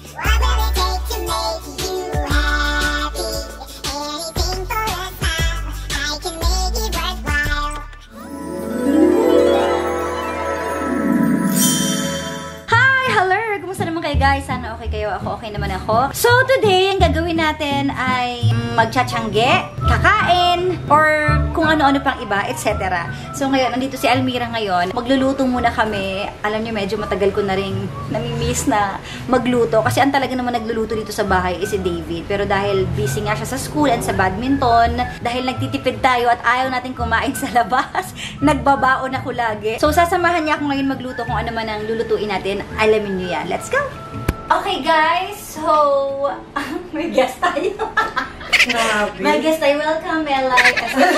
What will it take to make you happy? Anything for a smile, I can make it worthwhile. Hi! Hello! Kumusta naman kayo guys? Sana okay kayo. Ako okay naman ako. So today, ang gagawin natin ay magtsatsyangge, kakain, or kung ano-ano pang iba, etc. So ngayon, nandito si Almira ngayon. Magluluto muna kami. Alam niyo, medyo matagal ko na rin nami-miss na magluto. Kasi ang talaga naman nagluluto dito sa bahay is si David. Pero dahil busy nga siya sa school and sa badminton, dahil nagtitipid tayo at ayaw natin kumain sa labas, nagbabaon ako lagi. So sasamahan niya ako ngayon magluto kung ano man ang lulutuin natin. Alamin niyo yan. Let's go! Okay guys, so may guest tayo. Grabe. May guest tayo. Welcome, Melay.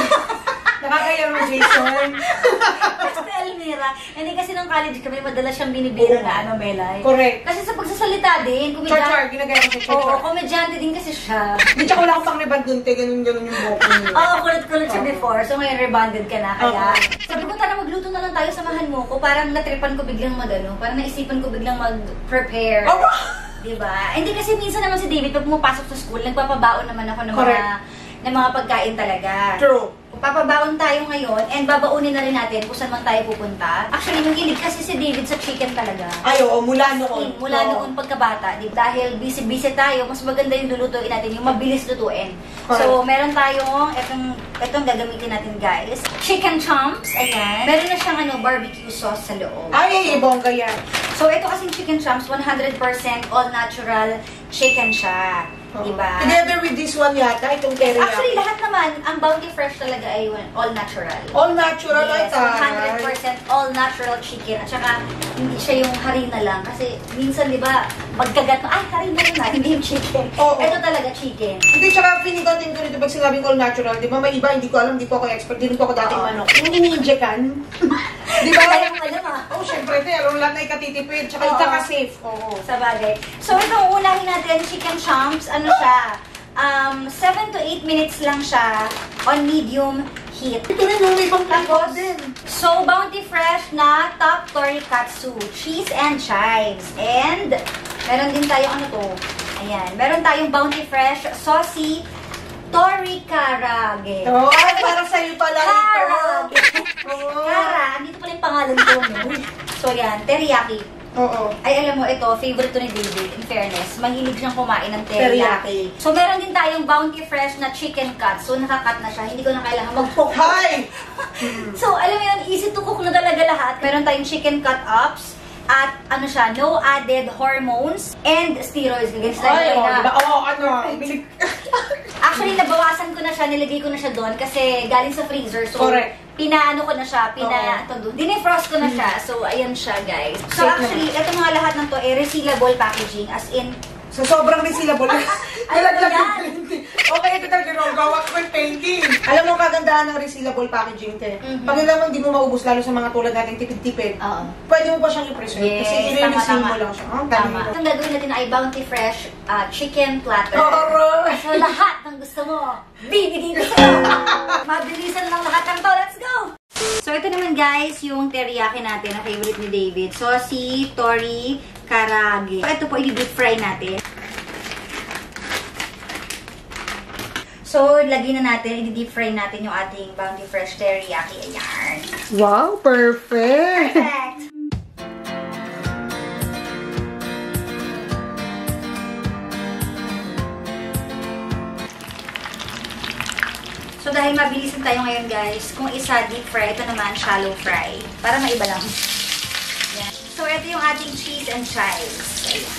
Nakakaya mo, Jason. Basta Almira. Hindi kasi nung college kami, madalas siyang binibira na Melay. Correct. Kasi sa pagsasalita din, Char-char, ginagaya ko sa char-char. Oo, komedyante din kasi siya. Hindi, tsaka wala akong pang-rebandunte, ganun-ganun yung buhok niya. Oo, kulit-kulit siya before. So ngayon, rebonded ka na. Kaya, sabi ko, tara magluto na lang tayo, samahan mo ko. Parang natripan ko biglang parang naisipan ko biglang mag-prepare. Diba? Hindi kasi minsan naman si David, pag pumapasok sa school, nagpapabaon naman ako ng mga pagkain talaga. True. Papabaon tayo ngayon and babaunin na rin natin kung saan man tayo pupunta. Actually, mahilig kasi si David sa chicken talaga. Ay, oo, mula noon. Mula noon pagkabata. Dahil busy-busy tayo, mas maganda yung lulutuin natin, yung mabilis lutuin. Correct. So, meron tayong, itong gagamitin natin guys. Chicken chomps, ayan. Meron na siyang barbecue sauce sa loob. Ay, bongga yan. So, ito kasing chicken chomps, 100% all natural chicken siya. Diba? Together with this one yata, itong teriyaki. Actually, lahat naman, ang Bounty Fresh talaga ay all natural. All natural, yes, ay 100% all natural chicken. At saka, hindi siya yung harina lang. Kasi, minsan, di ba, magkagat mo, ay, harina na, hindi yung chicken. Oo. Ito talaga chicken. Hindi, tsaka pinigotin ko nito pag sinabing all natural. Di ba, may iba, hindi ko alam, hindi ko ako expert, hindi ko ako dating manok. Yung ini-injekan. Di ba? Kaya mo alam ah. Oh, syempre, alam lahat na ikatitipid, tsaka ikaka-safe. Oo. Sa bagay. So, itong unahin natin, chicken chomps, ano siya, 7 to 8 minutes lang siya on medium heat. Ito rin yung ibang Tapos, din. so, Bounty Fresh na top torikatsu, cheese and chives. And, meron din tayong ano to, ayan, meron tayong Bounty Fresh saucy Torikarage. Oh, para sa'yo pala ito. Karage. Kara, andito pala yung pangalan ko. No? So, yan, teriyaki. Oo. Ay, alam mo, ito, favorite to ni David, in fairness. Mahilig siyang kumain ng teriyaki. So, meron din tayong Bounty Fresh na chicken cut. So, nakakat na siya. Hindi ko na kailangan mag-cook. Hi! So, alam mo yun, easy to cook na talaga lahat. Meron tayong chicken cut-ups. At, ano siya, no added hormones and steroids. Ay, Actually, nabawasan ko na siya, nilagay ko na siya doon kasi galing sa freezer. So, correct. Pinaano ko na siya, dinefrost ko na siya. So, ayan siya, guys. So, actually, ito mga lahat ng to, resealable packaging. As in, so, sobrang resealable. Nalaglag yung printing. Okay, ito talaga gawa ko yung painting. Alam mo, kagandahan ng resealable packaging, te. Pag naman hindi mo maubos, lalo sa mga tulad natin tipid-tipid, pwede mo pa siyang i-preserve. Yes, kasi i-reseal mo lang siya. Tama. Ang gagawin natin ay Bounty Fresh chicken platter. So, lahat ng gusto mo, bibigyan ko sa'yo. Mabilisan lang lahat ng to. Let's go! So, ito naman guys, yung teriyaki natin, na favorite ni David. Saucy Torikarage. So, ito po, i-deep fry natin. So, lagyan na natin, i-deep fry natin yung ating Bounty Fresh teriyaki. Ayan. Wow, perfect! Perfect! So, dahil mabilisan tayo ngayon, guys, kung isa deep fry, ito naman shallow fry. Para maiba lang. Yan. So, ito yung ating cheese and chives. Ayan.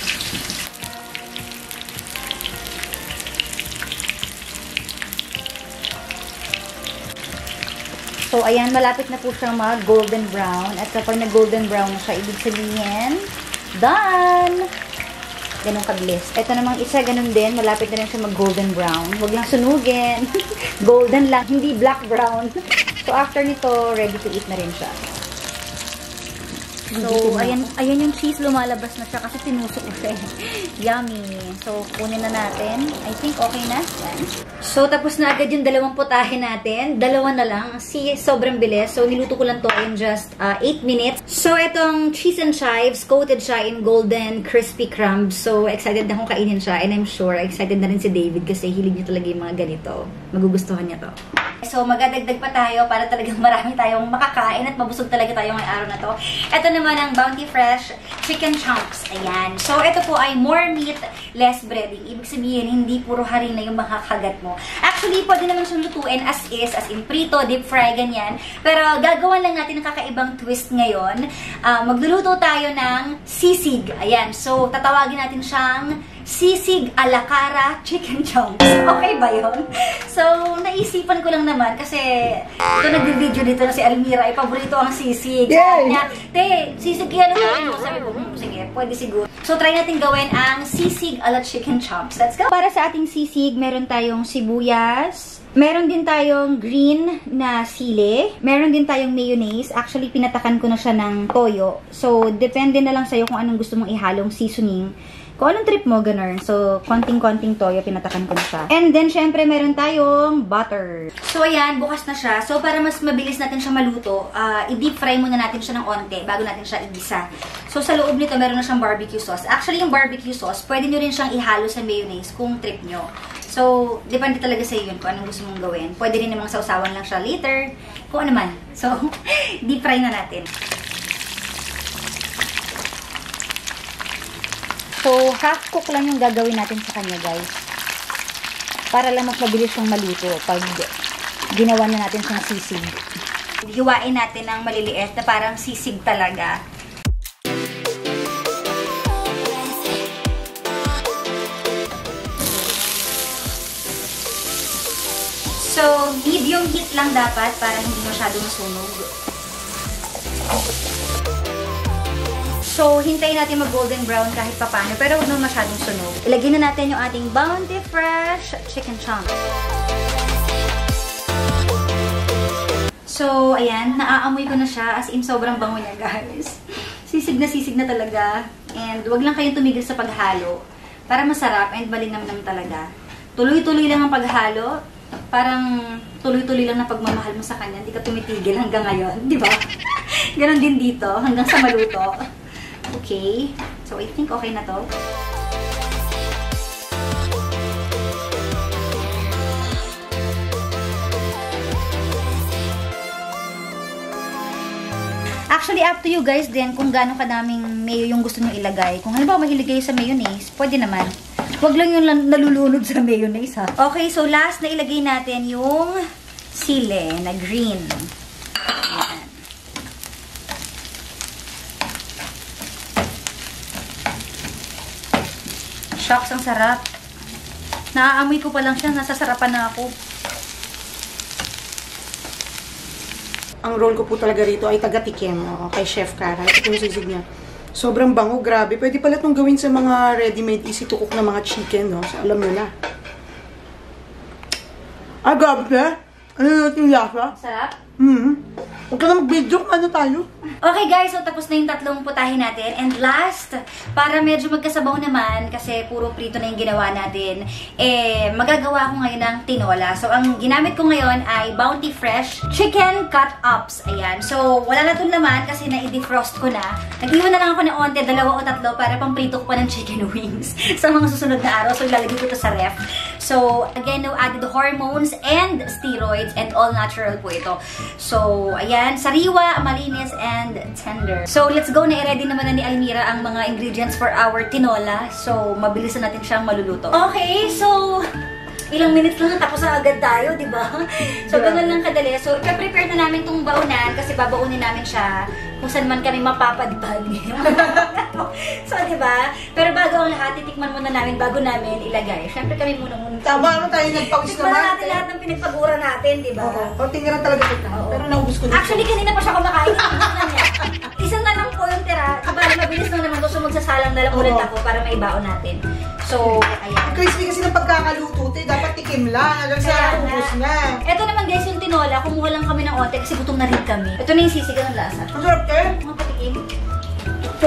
So, ayan, malapit na po siyang golden brown. At kapag na-golden brown na siya, ibig sabihin, done! Ganun kabilis. Ito namang isa, ganun din. Malapit na rin siya mag-golden brown. Huwag lang sunugin. Golden lang, hindi black brown. So, after nito, ready to eat na rin siya. So, ayan yung cheese, lumalabas na siya kasi tinusok ko siya. Yummy. So, kunin na natin. I think okay na. Yan. So, tapos na agad yung dalawang putahe natin. Dalawa na lang. Sobrang bilis. So, niluto ko lang to in just 8 minutes. So, itong cheese and chives, coated siya in golden crispy crumbs. So, excited na akong kainin siya. And I'm sure, excited na rin si David kasi hilig niya talaga yung mga ganito. Magugustuhan niya to. So, magdadagdag pa tayo para talagang marami tayong makakain at mabusog talaga tayo ngayong araw na to. Ito naman ang Bounty Fresh Chicken Chunks. Ayan. So, ito po ay more meat, less breading. Ibig sabihin, hindi puro harina yung makakagat mo. Actually, pwede naman siyang lutuin as is, as in prito, deep fry, ganyan. Pero, gagawa lang natin ng kakaibang twist ngayon. Magluluto tayo ng sisig. Ayan. So, tatawagin natin siyang sisig a la cara chicken chunks. Okay ba yun? So, naisipan ko lang naman kasi ito nag-video dito na si Almira, ay paborito ang sisig. Sabi niya, te, sisig yan mo. Sabi ko, sige, pwede siguro. So, try natin gawin ang sisig a la chicken chunks. Let's go! Para sa ating sisig, meron tayong sibuyas, meron din tayong green na sili, meron din tayong mayonnaise. Actually, pinatakan ko na siya ng toyo. So, depende na lang sa'yo kung anong gusto mong ihalong seasoning. Kung anong trip mo, ganun. So, konting-konting toyo, pinatakan ko na siya. And then, syempre, meron tayong butter. So, ayan, bukas na siya. So, para mas mabilis natin siya maluto, i-deep fry muna natin siya ng onte bago natin siya igisa. So, sa loob nito, meron na siyang barbecue sauce. Actually, yung barbecue sauce, pwede nyo rin siyang ihalo sa mayonnaise kung trip nyo. So, depende talaga sa iyo yun kung anong gusto mong gawin. Pwede rin namang sausawan lang siya later. Kung ano man. So, deep fry na natin. So, half cook lang yung gagawin natin sa kanya, guys. Para lang mas mabilis siyang maluto pag ginawa na natin siyang sisig. Hiwain natin ng maliliit na parang sisig talaga. So, medium heat lang dapat para hindi masyadong masunog. So, hintayin natin mag-golden brown kahit papano, pero huwag naman masyadong sunog. Ilagay na natin yung ating Bounty Fresh Chicken Chunks. So, ayan, naaamoy ko na siya, as in sobrang bango niya, guys. Sisig na talaga. And huwag lang kayong tumigil sa paghalo para masarap and malinamnam talaga. Tuloy-tuloy lang ang paghalo. Parang tuloy-tuloy lang na pagmamahal mo sa kanya. Hindi ka tumitigil hanggang ngayon, di ba? Ganon din dito, hanggang sa maluto. Okay. So, I think okay na to. Actually, up to you guys din kung gaano kadaming mayo yung gusto nyo ilagay. Kung halimbawa mahilig kayo sa mayonnaise, pwede naman. Huwag lang yung nalulunod sa mayonnaise, ha? Okay, so last na ilagay natin yung sili na green. Ayan. Shocks, ang sarap. Naaamoy ko pa lang siya, nasasarapan na ako. Ang role ko po talaga rito ay taga-tikim kay Chef Cara. Ito yung sisig niya. Sobrang bango, grabe. Pwede pala itong gawin sa mga ready-made, easy to cook na mga chicken, no? So, alam nyo na. Ah, grabe. Ano yung lasa? Sarap? Huwag ka na mag-video. Ano tayo? Okay guys, so tapos na yung tatlong putahe natin. And last, para medyo magkasabaw naman, kasi puro prito na yung ginawa natin, magagawa ko ngayon ng tinola. So, ang ginamit ko ngayon ay Bounty Fresh Chicken Cut-Ups. Ayan. So, wala na itong laman kasi na-defrost ko na. Nag-iwan na lang ako ng onte, 2 o 3 para pamprito ko pa ng chicken wings sa mga susunod na araw. So, ilalagay ko ito sa ref. So, again, no added hormones and steroids and all natural po ito. So, ayan, sariwa, malinis, and tender. So, let's go na i-ready naman na ni Almira ang mga ingredients for our tinola. So, mabilis na natin siyang maluluto. Okay, so, ilang minutes lang tapos na agad tayo, di ba? So, ganun lang kadali. So, i-prepare na namin itong baunan kasi babaunin namin siya kung saan man kami mapapadpad. So, di ba? Pero bago ang lahat, titikman muna namin bago namin ilagay. Siyempre kami muna. Tama naman tayo nagpawis naman. Tikman natin lahat ng pinagpagura natin, di ba? Konting nga talaga ito. Pero naubos ko na. Actually, kanina pa siya kumakain. Isang na lang po yung tira. Kabali, mabilis lang naman. So, magsasalang na lang ulit ako para maibaon natin. So, ayan. Crispy kasi ng pagkakaluto, dapat tikim lang. Hanggang sa ubos na. Ito naman guys, yung tinola, kumuha lang kami ng onte kasi gutom na rin kami. Ito na yung sisig ng lasa. Ang sarap, te. Mga patikim. to.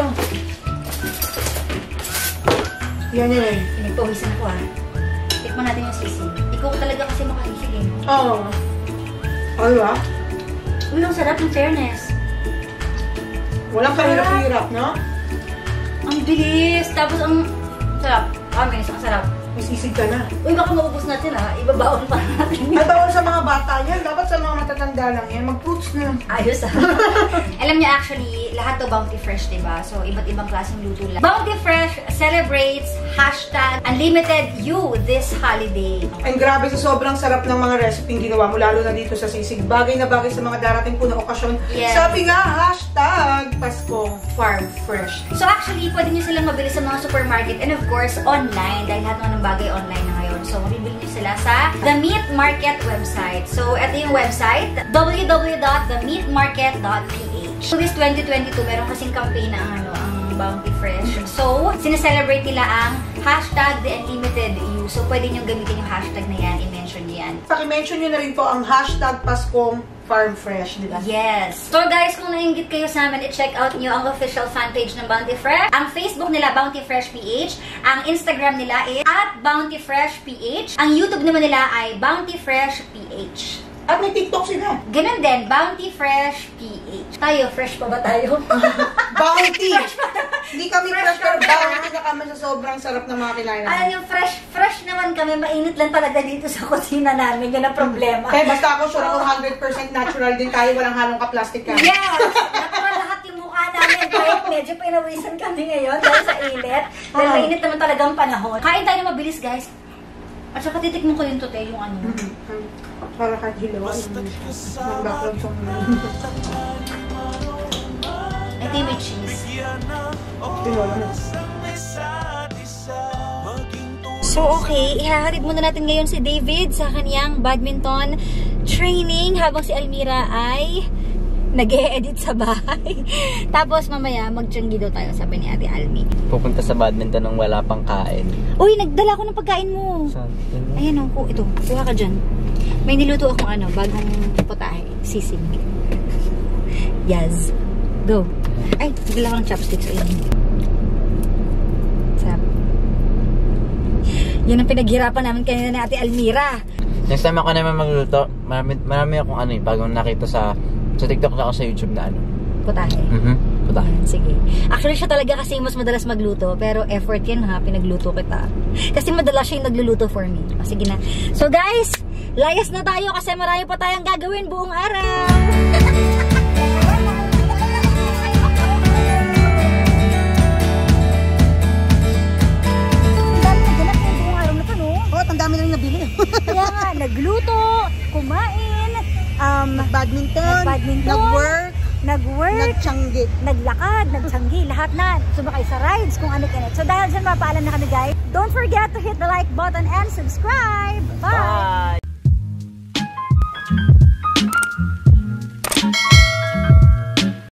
Yan yan. Pinagpawisan ako ha. Tikman natin yung sisig. Ikaw talaga kasi makakisig eh. Oo. Ano ba? Uy, ang sarap ng fairness. Walang kahirap-hirap, no? Ang bilis. Tapos ang sarap. Promise, ang sarap. May sisig ka na. Uy, baka maubos natin ha. Ibabaon pa natin. At bawal sa mga bata yan. Dapat sa mga matatanda lang yan. Mag-fruits na. Ayos ah. Alam niyo actually, lahat to Bounty Fresh, diba? So, iba't ibang klaseng luto lang. Bounty Fresh celebrates #UnlimitedYou this holiday. And grabe sa sobrang sarap ng mga recipe ginawa mo, lalo na dito sa sisig. Bagay na bagay sa mga darating po na okasyon. Yes. Sabi nga, #Pasko Farm Fresh. So actually, pwede nyo silang mabili sa mga supermarket and of course, online. Dahil lahat naman ng bagay online na ngayon. So, mabibili nyo sila sa The Meat Market website. So, ito yung website, www.themeatmarket.ph. So, this 2022, meron kasing campaign na ang Bounty Fresh. So, sineselebrate nila ang #TheUnlimitedYou. So, pwede nyo gamitin yung hashtag na yan. I-mention nyo yan. Paki-mention nyo na rin po ang #Paskong Farm Fresh, di ba? Yes. So guys, kung nainggit kayo sa amin, i-check out nyo ang official fan page ng Bounty Fresh. Ang Facebook nila, Bounty Fresh PH. Ang Instagram nila is @BountyFreshPH. Ang YouTube naman nila ay Bounty Fresh PH. At may TikTok sila. Ganun din, Bounty Fresh PH. Tayo, fresh pa ba tayo? Bounty! Hindi kami fresh, pero kami. bounty na kami sa sobrang sarap ng mga kinain Alam namin. yung fresh naman kami. Mainit lang talaga dito sa kusina namin. Yan ang problema. Kaya basta ako sure ako 100% natural din tayo, walang halong ka-plastic ka. Yes! Natural lahat yung mukha namin. Kahit medyo pinawisan kami ngayon dahil sa init. Dahil mainit naman talagang panahon. Kain tayo na mabilis, guys. At saka titikmo ko yung tote, yung ano. Para kahit hilaw. Ang background song na. Ito yung may cheese. Tinola na. So okay, ihahatid muna natin ngayon si David sa kanyang badminton training habang si Almira ay nag-e-edit sa bahay. Tapos mamaya magtiyanggi daw tayo, sabi ni Ate Almi. Pupunta sa badminton nang wala pang kain. Uy, nagdala ko ng pagkain mo. Saan? Ayan o, ito. Kuha ka dyan. May niluto akong bagong potahe. Sisig. Yes. Go. Ay, nagdala ko ng chopsticks. Ayan. Sarap. Yan ang pinaghirapan namin kanina ni Ate Almira. Next time ako naman magluto, marami akong bagong nakita sa TikTok na ako sa YouTube na Potahe. Potahe. Sige. Actually, siya talaga kasi mas madalas magluto. Pero effort yan ha, pinagluto kita. Kasi madalas siya yung nagluluto for me. Sige na. So guys, layas na tayo kasi marami pa tayong gagawin buong araw. Ang dami na rin nabili. Kaya nga, nagluto, kumain, Badminton, nag-work, nagtiyanggi. naglakad, nagtiyanggi, lahat na. Sumakay sa rides, kung ano kinit. So dahil dyan, mapaalam na kami guys. Don't forget to hit the like button and subscribe. Bye! Bye!